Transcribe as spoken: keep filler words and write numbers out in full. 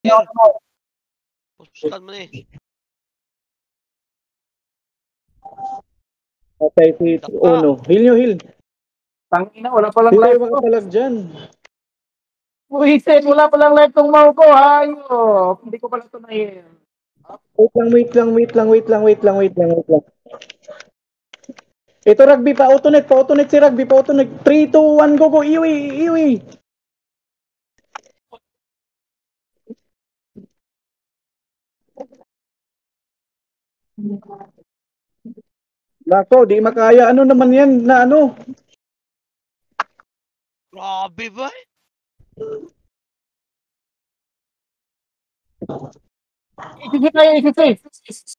Here. Puspusan mo na eh. Patay si Uno. Heal nyo, heal. Tangina, wala palang Hindi tayo life ko. makapalag dyan. Buhisit, wala palang life tong mau ko. Hayop. Hindi ko pala ito na-heal. Wait lang, wait lang, wait lang, wait lang, wait lang, wait lang, wait lang. Ito rugby pa, autonet, pa autonet si rugby, pa autonet. three, two, one, go, go, iwi, iwi. Lako, di makaya. Ano naman yan na ano? Grabe ba? Isisi kayo, isisi.